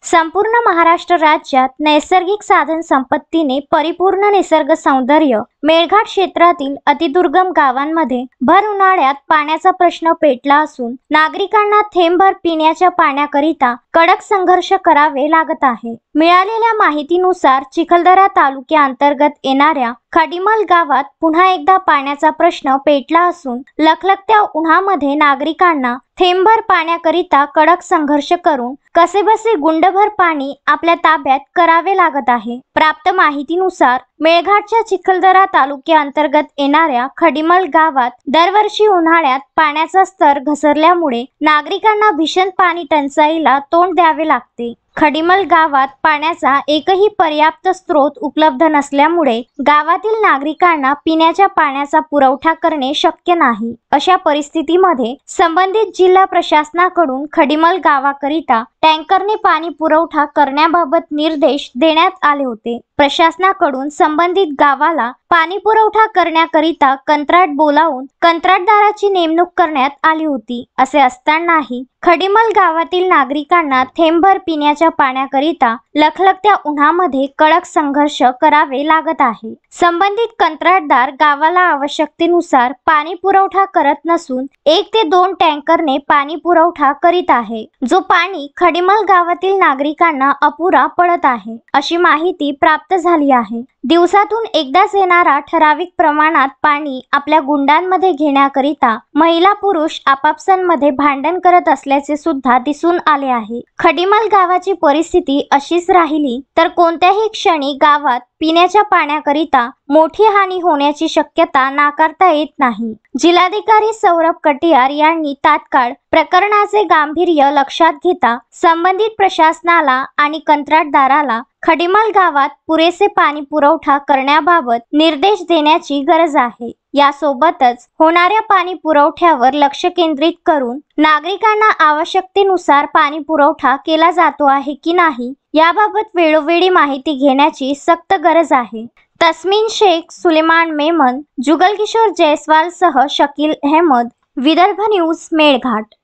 संपूर्ण महाराष्ट्र राज्यात नैसर्गिक साधन संपत्तीने परिपूर्ण निसर्ग सौंदर्य मेळघाट क्षेत्रातील अतिदुर्गम गावांमध्ये भर उन्हाळ्यात पाण्याचा प्रश्न पेटला असून नागरिकांना थेंबभर पिण्याच्या पाण्याकरिता कडक संघर्ष करावे लागत आहे। मिळालेल्या माहितीनुसार चिखलदरा तालुक्याअंतर्गत येणाऱ्या खडिमल गावात पुन्हा एकदा पाण्याचा प्रश्न पेटला असून लखलखत्या उन्हामध्ये नागरिकांना थेंबभर पाण्याकरिता कडक संघर्ष करून कसेबसे गुंडभर पाणी आपल्या ताब्यात करावे लागत आहे। प्राप्त माहितीनुसार मेळघाटच्या चिखलदरा तालुक्याअंतर्गत येणाऱ्या खडिमल गावात दरवर्षी उन्हाळ्यात पाण्याचा स्तर घसरल्यामुळे नागरिकांना भीषण पाणी टंचाईला तोंड द्यावे लागते। खडिमल गावात पाण्याचा एकही पर्याप्त स्रोत उपलब्ध नसल्यामुळे गावातील नागरिकांना पिण्याच्या पाण्याचा पुरवठा करणे शक्य नाही। अशा परिस्थितीमध्ये संबंधित जिल्हा प्रशासनाकडून खडिमल गावाकरिता टँकरने पाणी पुरवठा करण्याबाबत निर्देश देण्यात आले होते। प्रशासनाकडून संबंधित गावाला पाणी पुरवठा करण्याकरिता कंत्राट बोलावून कंत्राटदाराची नेमणूक करण्यात आली होती। असे असतानाही खडिमल गावातील नागरिकांना थेंबभर पिण्याच्या पाण्याकरिता लखलखत्या उन्हामध्ये कडक संघर्ष करावे लागत आहे। संबंधित कंत्राटदार गावाला आवश्यकतेनुसार पाणी पुरवठा करत नसून 1 ते 2 टँकरने पाणी पुरवठा करीत आहे, जो पाणी खडिमल गावातील नागरिकांना अपुरा पडत आहे, अशी माहिती प्राप्त झाली आहे। दिवसातून एकदाच येणारा ठराविक प्रमाणात पाणी आपल्या गुंडांमध्ये घेण्याकरिता महिला पुरुष आपापसांमध्ये भांडण करत असल्याचे सुद्धा दिसून आले आहे। खडिमल गावाची परिस्थिती अशीच राहिली तर कोणत्याही क्षणी गावात पिण्याच्या पाण्याकरिता मोठी हानी होण्याची शक्यता नाकारता येत नाही। जिल्हाधिकारी सौरभ कटियार यांनी तात्काळ प्रकरणाचे गांभीर्य लक्षात घेता संबंधित प्रशासनाला आणि कंत्राटदाराला खडिमल गावात पुरेसे पाणी पुरवठा करण्याबाबत निर्देश देण्याची गरज आहे। यासोबतच होणाऱ्या पाणी पुरवठ्यावर लक्ष केंद्रित करून नागरिकांना आवश्यकतेनुसार पाणी पुरवठा केला जातो आहे की नाही याबाबत वेळोवेळी माहिती घेण्याची सक्त गरज आहे। तस्मीन शेख, सुलेमान मेमन, जुगल किशोर जयस्वाल सह शकील अहमद, विदर्भ न्यूज, मेळघाट।